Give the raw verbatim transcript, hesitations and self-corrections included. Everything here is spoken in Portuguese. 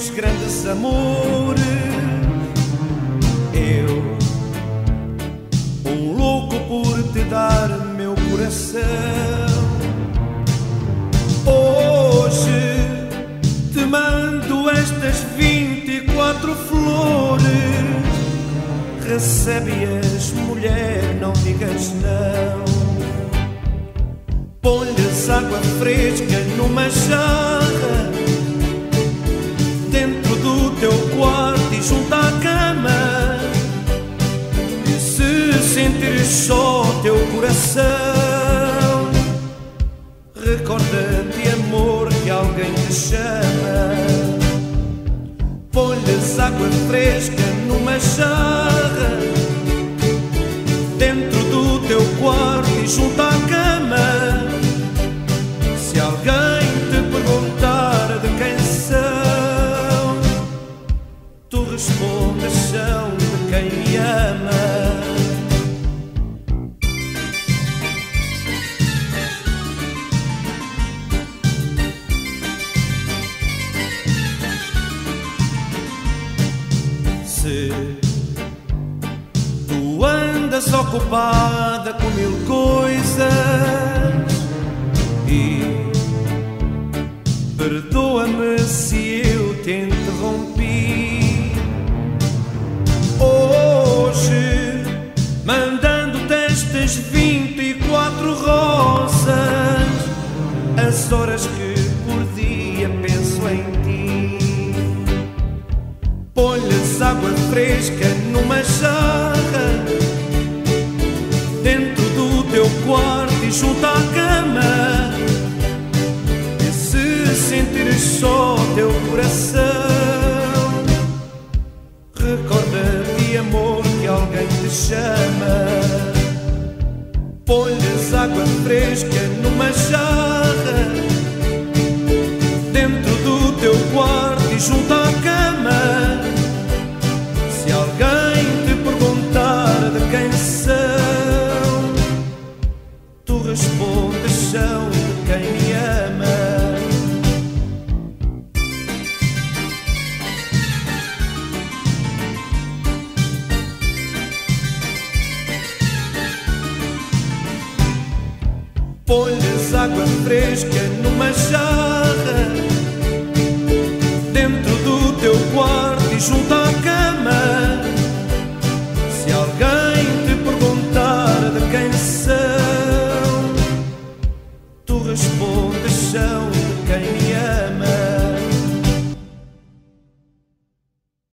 meus grandes amores. Eu, um louco por te dar meu coração. Hoje te mando estas vinte e quatro flores. Recebe-as, mulher, não digas não. Põe-lhes água fresca numa jarra dentro do teu quarto e junto à cama. E se sentires só teu coração, recorda-te, amor, que alguém te chama. Põe-lhes água fresca numa jarra dentro do teu quarto e junto à cama. Se alguém te perguntar de quem são, tu respondes: são de quem me ama. Se tu andas ocupada com mil coisas, e perdoa-me se eu te interrompi, hoje mandando-te estas vinte e quatro rosas, as horas que por dia penso em ti. Põe-lhes água fresca numa jarra dentro do teu quarto e junto à cama. E se sentires só teu coração, recorda-te, amor, que alguém te chama. Põe-lhes água fresca numa jarra dentro do teu quarto e junto à cama. Se alguém te perguntar de quem são, tu respondes: são de quem me ama. Põe-lhes água fresca numa jarra dentro do teu quarto e junto à